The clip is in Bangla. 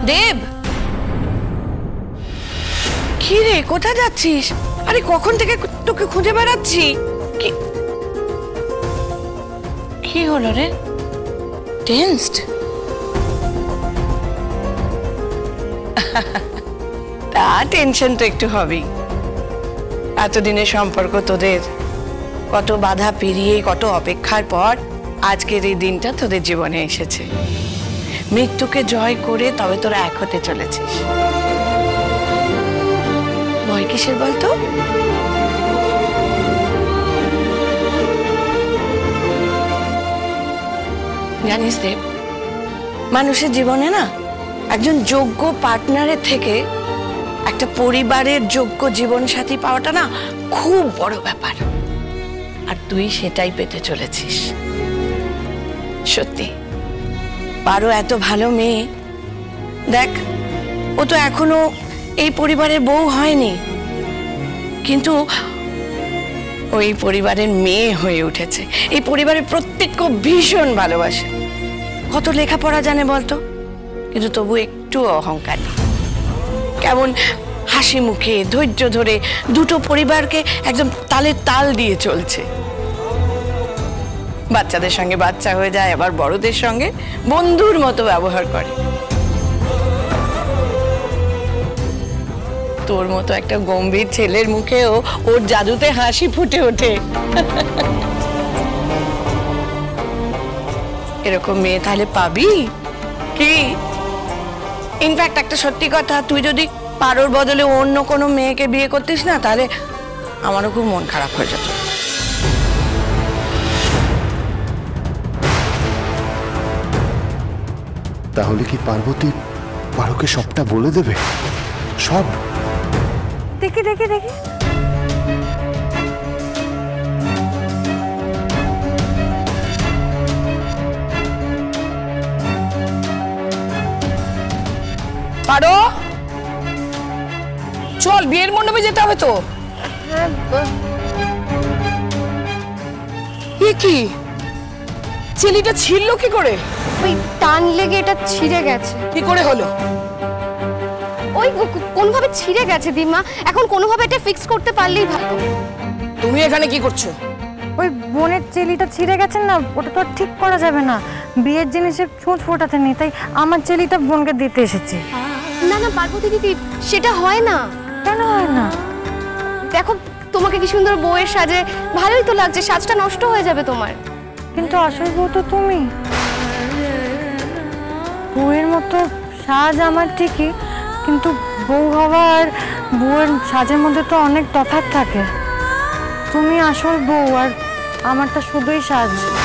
দেব, কি রে, কোথায় যাচ্ছিস? আরে কখন থেকে তোকে খুঁজে বেড়াচ্ছি। কি হলো রে? টেনসড? তা টেনশন তো একটু হবেই। এতদিনের সম্পর্ক তোদের, কত বাধা পেরিয়ে, কত অপেক্ষার পর আজকের এই দিনটা তোদের জীবনে এসেছে। মৃত্যুকে জয় করে তবে তোরা এক হতে চলেছিস। ভয় কিসের বলতো? জানিস দেব, মানুষের জীবনে না একজন যোগ্য পার্টনারের থেকে একটা পরিবারের যোগ্য জীবনসাথী পাওয়াটা না খুব বড় ব্যাপার। আর তুই সেটাই পেতে চলেছিস। সত্যি পারো এত ভালো মেয়ে। দেখ, ও তো এখনো এই পরিবারের বউ হয়নি, কিন্তু ওই পরিবারের মেয়ে হয়ে উঠেছে। এই পরিবারের প্রত্যেককে ভীষণ ভালোবাসে। কত লেখাপড়া জানে বলতো, কিন্তু তবু একটু অহংকার নেই। কেমন হাসি মুখে ধৈর্য ধরে দুটো পরিবারকে একদম তালে তাল দিয়ে চলছে। বাচ্চাদের সঙ্গে বাচ্চা হয়ে যায়, আবার বড়দের সঙ্গে বন্ধুর মতো ব্যবহার করে। তোর মতো একটা গম্ভীর ছেলের মুখেও ওর জাদুতে হাসি ফুটে ওঠে। এরকম মেয়ে তাহলে পাবি কি? ইনফ্যাক্ট একটা সত্যি কথা, তুই যদি পারোর বদলে অন্য কোনো মেয়েকে বিয়ে করতিস না, তাহলে আমারও খুব মন খারাপ হয়ে যেত। তাহলে কি পার্বতী পারোকে সবটা বলে দেবে? সব? দেখি দেখি দেখি। পারো, চল, বিয়ের মণ্ডপে যেতে হবে তো। কি ছেলেটা ছিড়লো কি করে? ওই টান লেগে এটা ছিঁড়ে গেছে। কি করে হলো? ওই কোনোভাবে ছিঁড়ে গেছে দিমা, এখন কোনোভাবে এটা ফিক্স করতে পারলেই ভালো। তুমি এখানে কি করছো? ওই বোনের চেলিটা ছিঁড়ে গেছেন না, ওটা তো ঠিক করা যাবে না। বিয়ের জিনিসে ছুঁচ ফোটাতে নেই, তাই আমার চেলিটা বোনকে দিতে এসেছি। না না পার্বতী দিদি, সেটা হয় না। কেন হয় না? দেখো তোমাকে কি সুন্দর বউয়ের সাজে, ভালোই তো লাগছে, সাজটা নষ্ট হয়ে যাবে তোমার। কিন্তু আসল বউ তো তুমি। বউয়ের মতো সাজ আমার ঠিকই, কিন্তু বউ হওয়া আর বউয়ের সাজের মধ্যে তো অনেক তফাৎ থাকে। তুমি আসল বউ আর আমারটা শুধুই সাজ।